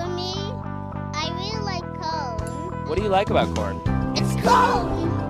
For me, I really like corn. What do you like about corn? It's corn!